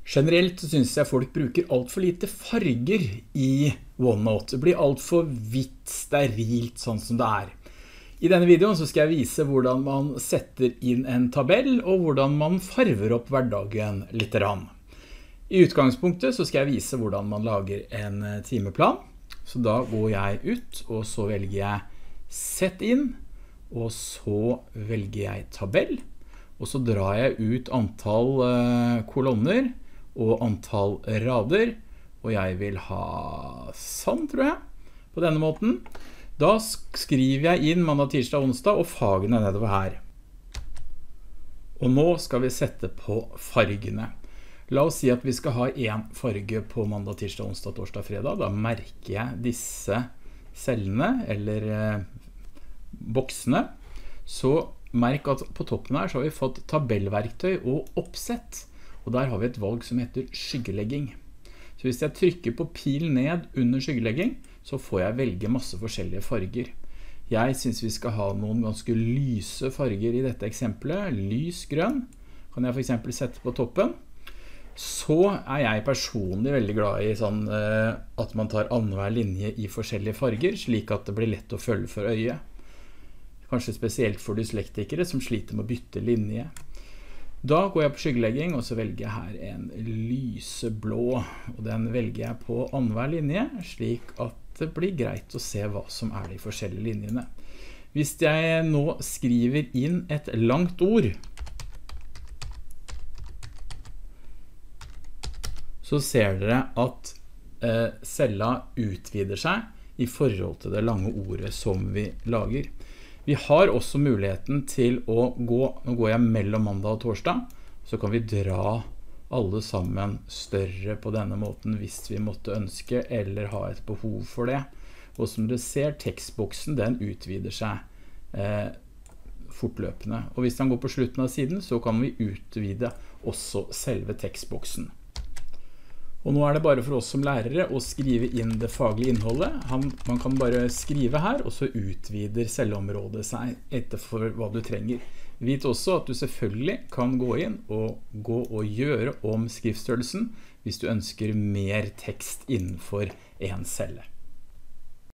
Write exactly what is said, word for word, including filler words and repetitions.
Generelt så synes jeg folk bruker alt for lite farger i OneNote. Det blir alt for hvitt, sterilt, sånn som det er. I denne videoen så skal jeg vise hvordan man setter inn en tabell, og hvordan man farver opp hverdagen litt rann. I utgangspunktet så skal jeg vise hvordan man lager en timeplan. Så da går jeg ut, og så velger jeg sett inn, og så velger jeg tabell, og så drar jeg ut antall uh, kolonner, og antall rader, og jeg vil ha sånn, tror jeg, på denne måten. Da skriver jeg inn mandag, tirsdag, onsdag, og fagene nedover her. Og nå skal vi sette på fargene. La oss si at vi skal ha en farge på mandag, tirsdag, onsdag, torsdag, fredag. Da merker jeg disse cellene, eller eh, boksene. Så merk at på toppen her så har vi fått tabellverktøy og oppsett. Og der har vi et valg som heter skyggelegging. Så hvis jeg trykker på pil ned under skyggelegging, så får jeg velge masse forskjellige farger. Jeg synes vi skal ha noen ganske lyse farger i dette eksempelet. Lys grønn kan jeg for eksempel sette på toppen. Så er jeg personlig veldig glad i sånn, eh, at man tar annenhver linje i forskjellige farger, slik at det blir lett å følge for øyet. Kanskje spesielt for dyslektikere som sliter med å bytte linje. Da går jeg på skyggelegging, og så velger jeg her en lyseblå, og den velger jeg på annenhver linje, slik at det blir greit å se hva som er de forskjellige linjene. Hvis jeg nå skriver inn et langt ord, så ser dere at eh, cella utvider seg i forhold til det lange ordet som vi lager. Vi har også muligheten til å gå, nå går jeg mellom mandag og torsdag, så kan vi dra alle sammen større på denne måten hvis vi måtte ønske eller ha et behov for det. Og som dere ser, tekstboksen den utvider seg eh, fortløpende. Og hvis den går på slutten av siden, så kan vi utvide også selve tekstboksen. Og nå er det bare for oss som lærere å skrive inn det faglige innholdet. Han, man kan bare skrive her, og så utvider celleområdet seg etter for hva du trenger. Vit også at du selvfølgelig kan gå inn og gå og gjøre om skriftstørrelsen hvis du ønsker mer tekst innenfor en celle.